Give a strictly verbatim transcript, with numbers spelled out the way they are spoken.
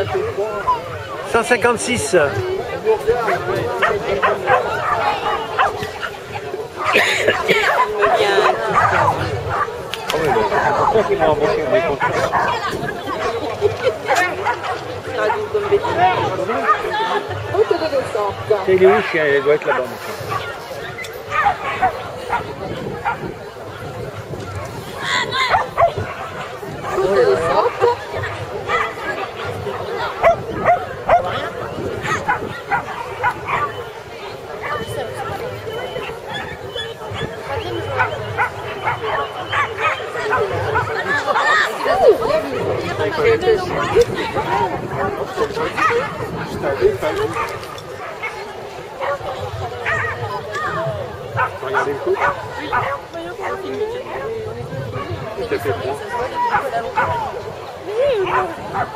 cent cinquante-six. C'est les ouches, elle doit être là-bas. Regardez le coup. Il t'a fait froid.